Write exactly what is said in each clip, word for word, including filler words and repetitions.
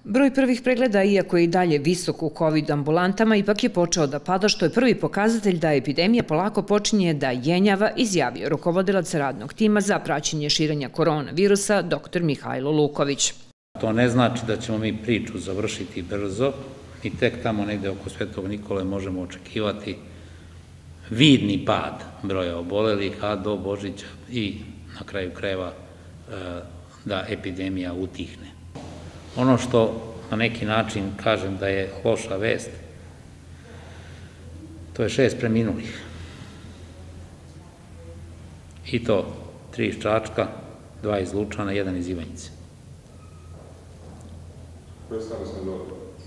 Broj prvih pregleda, iako je i dalje visok u kovid ambulantama, ipak je počeo da pada, što je prvi pokazatelj da epidemija polako počinje da jenjava, izjavio rukovodilac radnog tima za praćenje širenja koronavirusa, doktor Mihajlo Luković. To ne znači da ćemo mi priču završiti brzo i tek tamo negde oko Svetog Nikole možemo očekivati vidni pad broja obolelih, a do Božića i na kraju krajeva da epidemija utihne. Ono što na neki način kažem da je loša vest, to je šest preminulih. I to tri iz Čačka, dva iz Lučana, jedan iz Ivanjice. Koje stane smo dobro?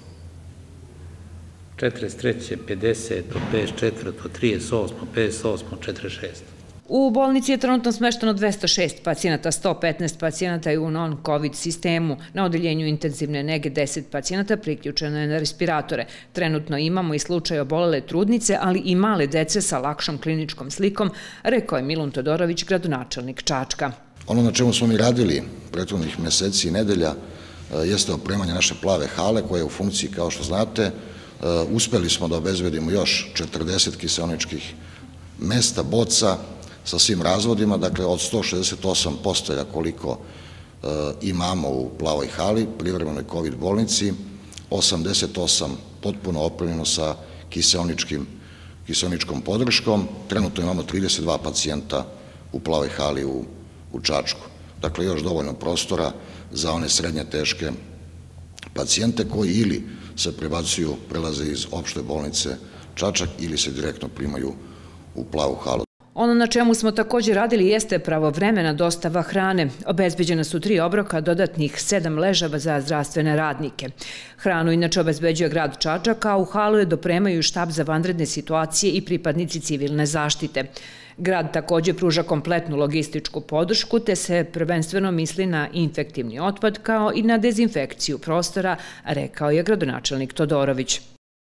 četrdeset treće, pedeset, pedeset četvrto, trideset osmo, pedeset osmo, četrdeset šesto. U bolnici je trenutno smešteno dvesta šest pacijenata, sto petnaest pacijenata je u non-covid sistemu. Na odeljenju intenzivne nege deset pacijenata priključeno je na respiratore. Trenutno imamo i slučaj obolele trudnice, ali i male dece sa lakšom kliničkom slikom, rekao je Milun Todorović, gradonačelnik Čačka. Ono na čemu smo mi radili prethodnih meseci i nedelja jeste opremanje naše plave hale koja je u funkciji, kao što znate. Uspeli smo da obezbedimo još četrdeset kiseoničkih mesta, boca, sa svim razvodima, dakle od sto šezdeset osam postelja koliko imamo u plavoj hali, privremenoj kovid bolnici, osamdeset osam potpuno opremljeno sa kiseoničkom podrškom. Trenutno imamo trideset dva pacijenta u plavoj hali u Čačku. Dakle, još dovoljno prostora za one srednje teške pacijente koji ili se prebacuju, prelaze iz opšte bolnice Čačak ili se direktno primaju u plavu halu. Ono na čemu smo također radili jeste pravovremena dostava hrane. Obezbeđena su tri obroka, dodatnih sedam ležava za zdravstvene radnike. Hranu inače obezbeđuje grad Čačak, a u halu je dopremaju štab za vanredne situacije i pripadnici civilne zaštite. Grad također pruža kompletnu logističku podršku, te se prvenstveno misli na infektivni otpad kao i na dezinfekciju prostora, rekao je gradonačelnik Todorović.